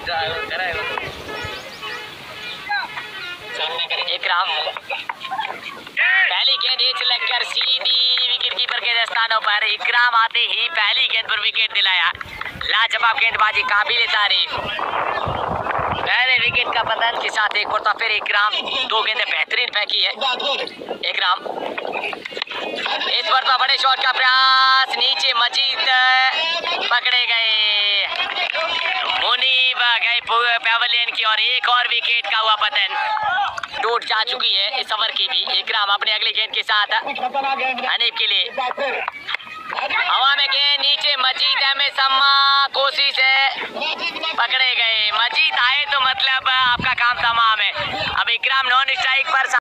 इकराम पहली गेंद एज लगकर सीधी विकेट कीपर के स्थानों पर इकराम आते ही पहली गेंद पर विकेट दिलाया। लाजवाब गेंदबाजी, काबिल तारीफ। पहले विकेट का पतन के साथ एक और फिर इकराम 2 गेंदें बेहतरीन फेंकी है। इकराम इस पर तो बड़े शॉट का प्रयास, नीचे मजीद पकड़े गए, मुनीब गए पैवेलियन की और एक और विकेट का हुआ पतन, टूट जा चुकी है इस ओवर की भी। इकराम अपने अगली गेंद के साथ हनीफ के लिए हवा में गेंद, नीचे मजीद अहमद सम्मा, कोशिश है, पकड़े गए। मजीद आए तो मतलब आपका काम तमाम है। अब इकराम नॉन स्ट्राइक पर